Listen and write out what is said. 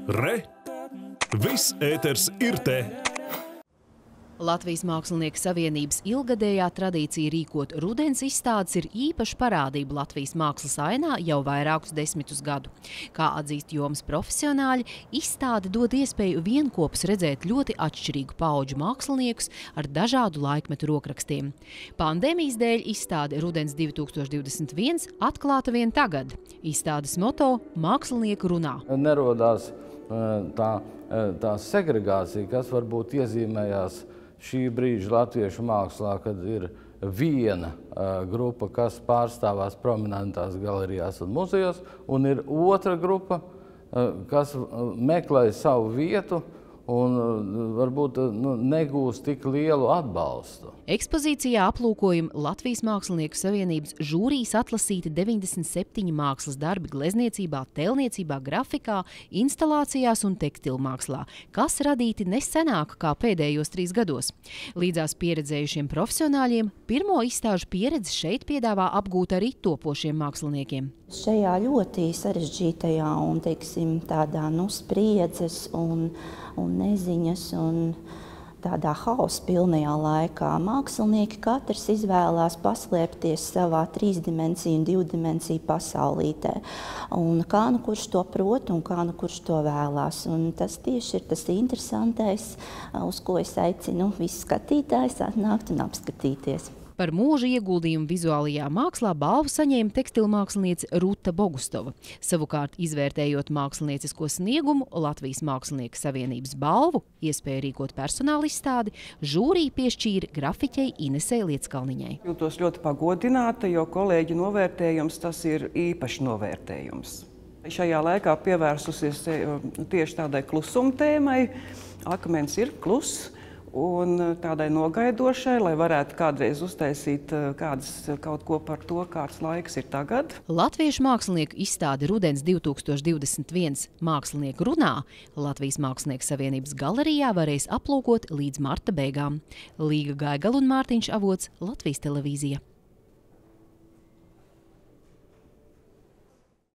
Re! Viss ēters ir te! Latvijas Mākslinieku savienības ilgadējā tradīcija rīkot rudens izstādes ir īpaša parādība Latvijas mākslas ainā jau vairākus desmitus gadu. Kā atzīst jomas profesionāļi, izstāde dod iespēju vienkopus redzēt ļoti atšķirīgu paudžu māksliniekus ar dažādu laikmetu rokrakstiem. Pandēmijas dēļ izstāde Rudens 2021 atklāta vien tagad. Izstādes moto "Mākslinieku runā". Nerodās tā segregācija, kas varbūt iezīmējās šī brīža latviešu mākslā, kad ir viena grupa, kas pārstāvās prominentās galerijās un muzejos, un ir otra grupa, kas meklē savu vietu un varbūt negūs tik lielu atbalstu. Ekspozīcijā aplūkojam Latvijas Mākslinieku savienības žūrijas atlasīti 97 mākslas darbi glezniecībā, tēlniecībā, grafikā, instalācijās un tekstilmākslā, kas radīti nesenāk kā pēdējos 3 gados. Līdzās pieredzējušiem profesionāļiem pirmo izstāžu pieredzi šeit piedāvā apgūt arī topošiem māksliniekiem. Šajā ļoti sarežģītajā un, teiksim, tādā spriedzes un neziņas un tādā hausa pilnajā laikā mākslinieki katrs izvēlās paslēpties savā 3-dimensiju un 2-dimensiju pasaulītē. Un kā nu kurš to prot un kā nu kurš to vēlās. Un tas tieši ir tas interesantais, uz ko es aicinu visus skatītājus atnākt un apskatīties. Par mūža ieguldījumu vizuālajā mākslā balvu saņēma tekstilmāksliniece Ruta Bogustova. Savukārt, izvērtējot māksliniecisko sniegumu, Latvijas Mākslinieku savienības balvu, iespēju rīkot personāla izstādi, žūrija piešķīra grafiķei Inesei Lieckalniņai. Jūtos ļoti pagodināta, jo kolēģi novērtējums tas ir īpašs novērtējums. Šajā laikā pievērsusies tieši tādai klusuma tēmai. Akmens ir kluss. Un tādai nogaidošai, lai varētu kādreiz uztaisīt kaut ko par to, kāds laiks ir tagad. Latviešu mākslinieku izstāde Rudens 2021 Mākslinieku runā Latvijas Mākslinieku savienības galerijā varēs aplūkot līdz marta beigām. Līga Gaigala un Mārtiņš Avots, Latvijas televīzija.